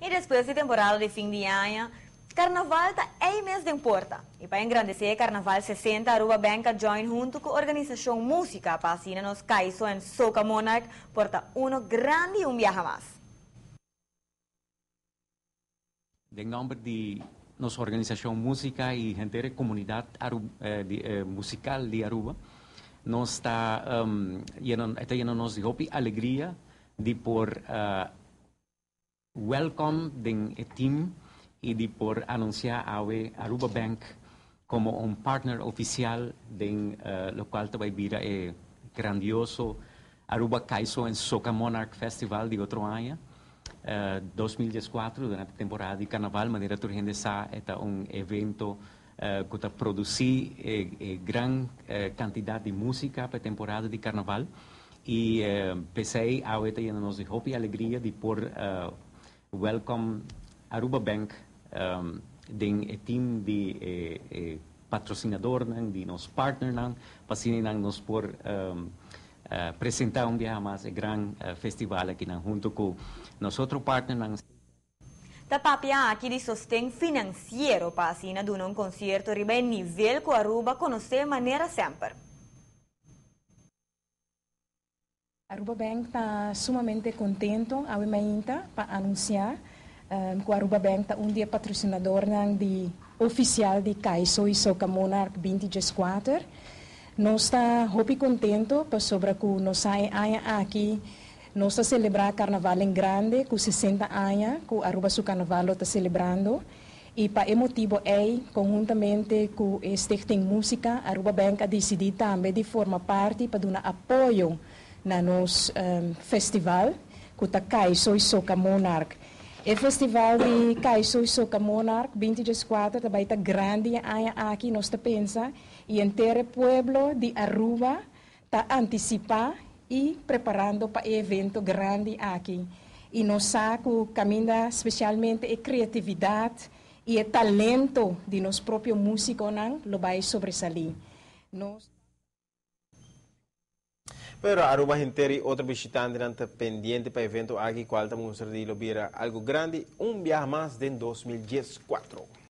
E depois da temporada de fim de ano, Carnaval está aí mês de importa. E para engrandecer Carnaval 60, Aruba Banca join junto com a organização Música para assim nos Caiço em Soca Monarch porta grande e viaje mais. De nome de nossa organização Música e gente da comunidade musical de Aruba, nós está nos de alegria de por welcome de team e de por anunciar a Aruba Bank como partner oficial de lo qual vai vir grandioso Aruba Caiço en Soca Monarch Festival de outro ano. 2014, durante a temporada de Carnaval, maneira que a gente sabe, é evento que produz grande quantidade de música para a temporada de Carnaval. E pensei, a nos deu a alegria de por welcome Aruba Bank, de team de patrocinador, de nos partner, para nos por apresentar viaje mais grande festival aqui junto com nós outros partners. Tapapia aqui de sostém financeiro para assim de um concerto ribe nível que Aruba conhece maneira sempre. Aruba Bank está sumamente contento para anunciar que Aruba Bank está dia patrocinador de oficial de Caiço e Soca Monarch 2024. Nós estamos muito contentes sobre que nós aqui nós estamos celebrando Carnaval em grande, com 60 anos, que Aruba Su Carnaval está celebrando. E para esse motivo, conjuntamente com este tem música, Aruba Bank decidiu também de formar parte para dar apoio na nosso festival, que está Caiço e Soca Monarch. O festival de Caiço e Soca Monarch 2024 também está grande aqui, nós pensamos, e inteiro pueblo de Aruba está antecipando e preparando para o evento grande aqui. E nós sabemos que caminha especialmente a criatividade e o talento de nosso próprio músico lo vai sobressalir. Pero Aruba inteiro e outro visitante pendiente para o evento aqui, qual estamos a algo grande, viaje mais de 2014.